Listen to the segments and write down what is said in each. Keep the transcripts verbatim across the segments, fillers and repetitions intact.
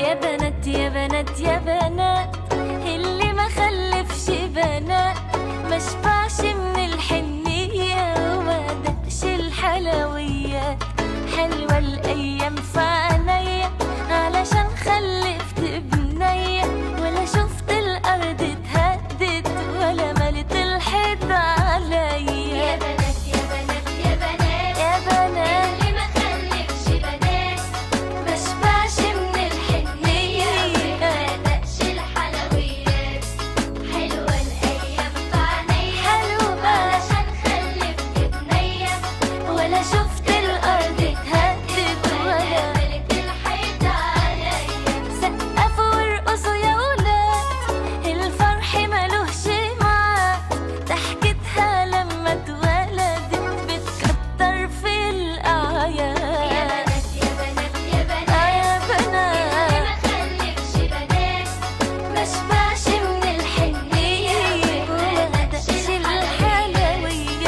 يا بنات يا بنات يا بنات، اللي ما خلفش بنات ما شبعش من الحنية وما دقش الحلويات. حلوة الأيام في عينيا علشان خلفت بنية، ولا شفت الأرض اتهدت ولا ملت الحيط عليا. يا بنات يا بنات يا بنات يا بنات اللي ما خلفش بنات ما شبعش من الحنية ما دقش الحلويات. حلوة الأيام في عينيا حلوة علشان خلفت بنية، ولا شفت الأرض اتهدت ولا ملت الحيط عليا. سقفوا وارقصوا يا ولاد، الفرح ملوش معاد، ضحكتها لما اتولدت بتكتر في الأعياد. يا بنات يا بنات يا بنات آه يا اللي ما بنات خلفش بنات ما شبعش من الحنية وما دقش الحلويات.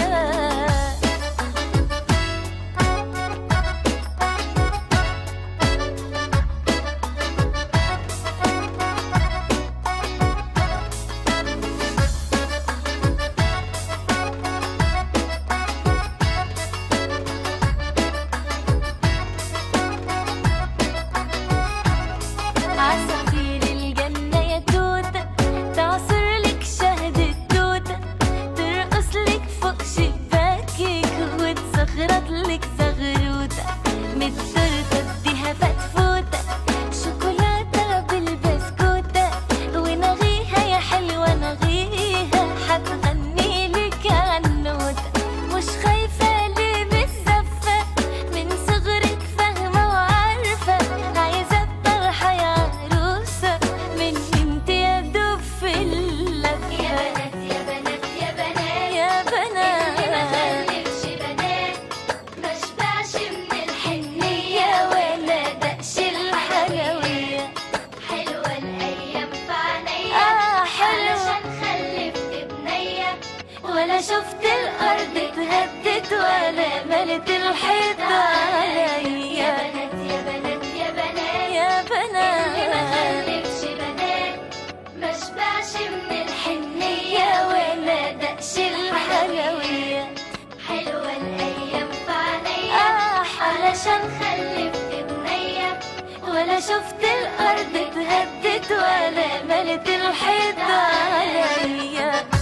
عصافير الجنة يا توتة تعصر لك شهد التوتة، ترقص لك فوق شباكك وتزغرط لك زغروتة، من التورتة اديها فتفوتة شوكولاتة بالبسكوتة، ونغيها يا حلوة نغيها هتغني لك عنوتة. مش خايفة ليه من الزفة، من صغرك فاهمة وعارفة، عايزة الطرحة يا عروسة من انت يا دوب في اللفة. يا بنات يا بنات يا بنات يا اللي ما بنات خلفش بنات ما شبعش من الحنية يا ولا دقش الحلويات. حلوة الأيام في عينيا آه حلوة علشان خلفت بنية، ولا شفت الأرض اتهدت ولا ملت الحيط عليا. يا بنات يا بنات يا بنات يا اللي ما بنات خلفش بنات ما شبعش من الحنية يا ولا دقش الحلويات. حلوة الأيام في عينيا آه علشان خلفت بنية، ولا شفت الأرض اتهدت ولا ملت الحيط عليا.